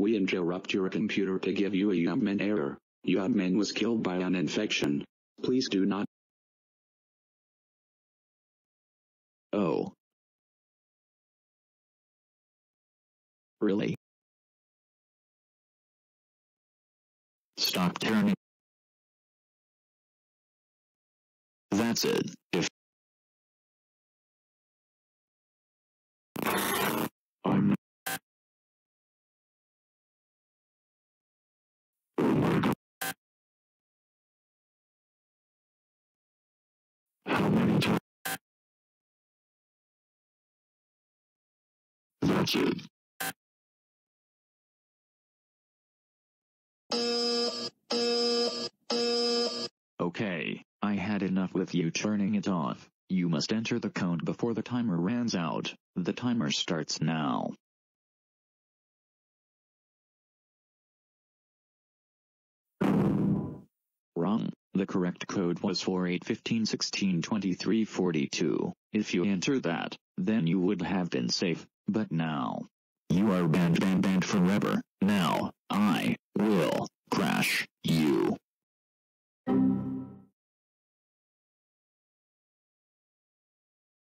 We interrupt your computer to give you a Yimen error. Yimen was killed by an infection. Please do not. Oh. Really? Stop turning. That's it. If I'm how many times? That's it. Okay, I had enough with you turning it off. You must enter the count before the timer runs out. The timer starts now. Wrong. The correct code was 4815162342. If you enter that, then you would have been safe, but now you are banned forever. Now, I will